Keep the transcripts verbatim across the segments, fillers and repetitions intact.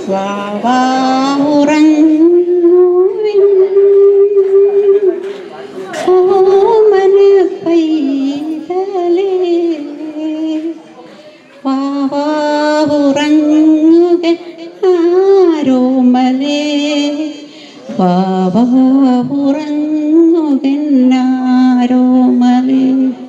വാവാ ഉറങ്ങുവിൻ ഓമന പൈതലേ വാവാ ഉറങ്ങുക ആരോമലേ വാവാ ഉറങ്ങുകന്നാരോമലേ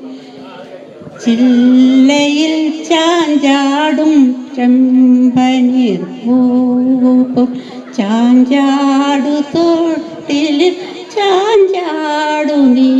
ചില്ലയിൽ ചാഞ്ചാടും ചെമ്പനീർ പൂവും ചാഞ്ചാടു തൊട്ടിലിൽ ചാഞ്ചാടു നീ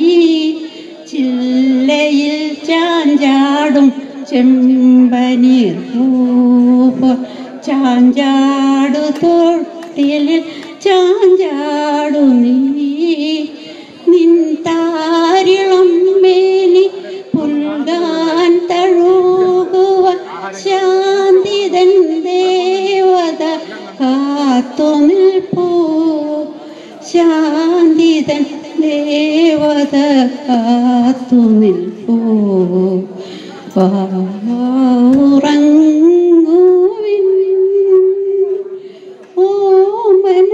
ചില്ലയിൽ ചാഞ്ചാടും ചെമ്പനീർ പൂവും ചാഞ്ചാടു തൊട്ടിലിൽ ചാഞ്ചാടു നീ നിൻ താരിളം മേനി പുൽകാൻ തഴുകുവാൻ ശാന്തിതൻ ദേവത കാത്തു നിൽപ്പൂ ശാന്തിതൻ ദേവത കാത്തു നിൽപ്പൂ ഉറങ്ങുവിൻ ഓമന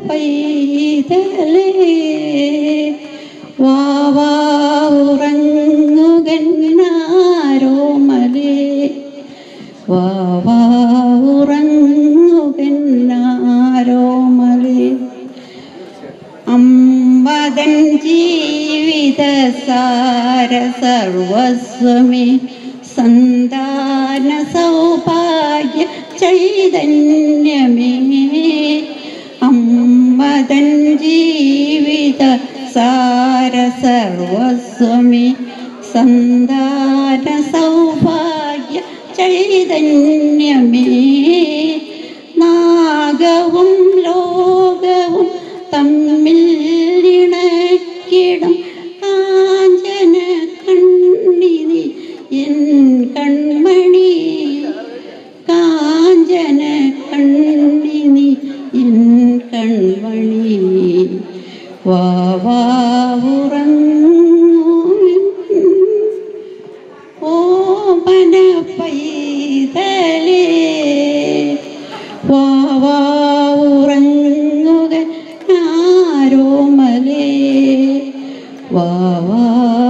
പൈതലേ വാവാ ഉറങ്ങുകന്നാരോമലേ വാവാ ഉറങ്ങുകന്നാരോമലേ അമ്മതൻ ജീവിത സാര സർവസ്വമേ സന്താന സൗഭാഗ്യ ചൈതന്യമേ അമ്മതൻ ജീവിത സാര സർവസ്വമേ സന്താന സൗഭാഗ്യ ചൈതന്യമേ നാഗവും ലോകവും തമ്മിൽ ഇണക്കിടും കാഞ്ചന കണ്ണിനി എൻ കൺമണി കാഞ്ചന കണ്ണിനി എൻ കൺമണി വാവാ ഉറങ്ങുവിൻ ഓമന പൈതലേ വാവാ ഉറങ്ങുക ആരോമലേ വാവാ